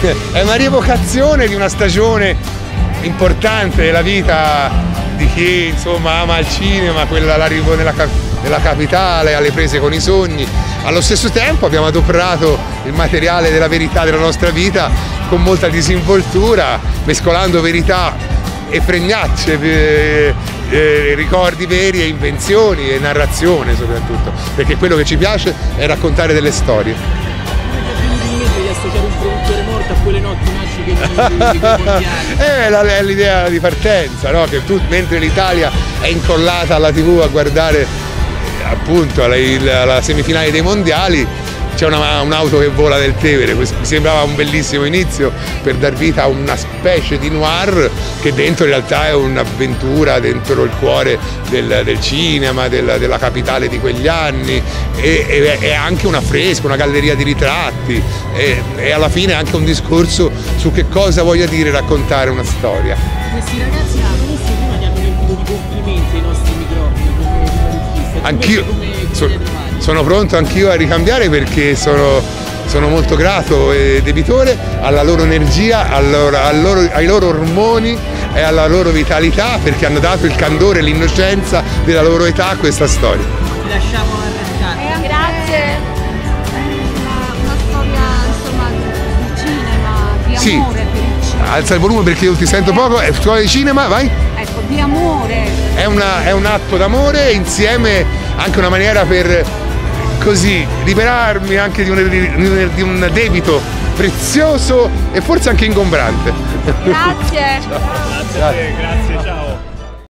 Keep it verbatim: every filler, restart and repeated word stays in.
è una rievocazione di una stagione importante della vita di chi insomma ama il cinema, quella l'arrivo nella, nella capitale, alle prese con i sogni. Allo stesso tempo abbiamo adoperato il materiale della verità della nostra vita con molta disinvoltura, mescolando verità e fregnacce, eh, eh, ricordi veri e invenzioni e narrazione soprattutto, perché quello che ci piace è raccontare delle storie. Di associare un produttore morto a quelle notti magiche di, di quei mondiali. È l'idea di partenza, no? Che tu, mentre l'Italia è incollata alla tivù a guardare appunto alla, alla semifinale dei mondiali, c'è un'auto che vola del Tevere. Mi sembrava un bellissimo inizio per dar vita a una specie di noir che dentro in realtà è un'avventura dentro il cuore del, del cinema, del, della capitale di quegli anni, e è anche un affresco, una galleria di ritratti e, e alla fine anche un discorso su che cosa voglia dire raccontare una storia. Questi ragazzi protagonisti prima gli hanno riempito di complimenti ai nostri microfoni. Anch'io so, sono pronto anch'io a ricambiare perché sono, sono molto grato e debitore alla loro energia, al loro, al loro, ai loro ormoni e alla loro vitalità, perché hanno dato il candore e l'innocenza della loro età a questa storia. Ti lasciamo arrestare. Grazie. È una, una storia insomma di cinema, di amore sì. per il cinema. Alza il volume perché io ti sento poco, è storia di cinema, vai? Ecco, di amore. È, una, è un atto d'amore e insieme anche una maniera per così liberarmi anche di un, di un debito prezioso e forse anche ingombrante. Grazie. Ciao. Grazie a te, grazie, ciao.